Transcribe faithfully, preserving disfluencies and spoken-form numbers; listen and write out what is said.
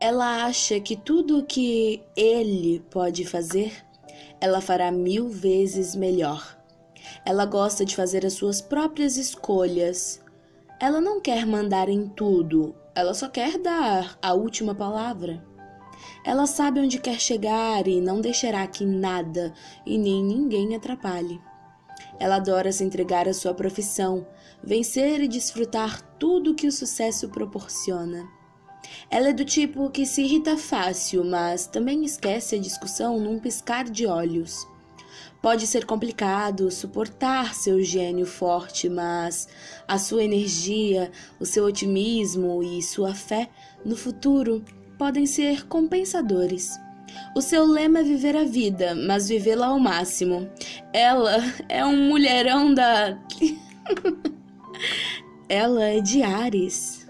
Ela acha que tudo o que ele pode fazer, ela fará mil vezes melhor. Ela gosta de fazer as suas próprias escolhas. Ela não quer mandar em tudo, ela só quer dar a última palavra. Ela sabe onde quer chegar e não deixará que nada e nem ninguém atrapalhe. Ela adora se entregar à sua profissão, vencer e desfrutar tudo que o sucesso proporciona. Ela é do tipo que se irrita fácil, mas também esquece a discussão num piscar de olhos. Pode ser complicado suportar seu gênio forte, mas a sua energia, o seu otimismo e sua fé no futuro podem ser compensadores. O seu lema é viver a vida, mas vivê-la ao máximo. Ela é um mulherão da... Ela é de Áries.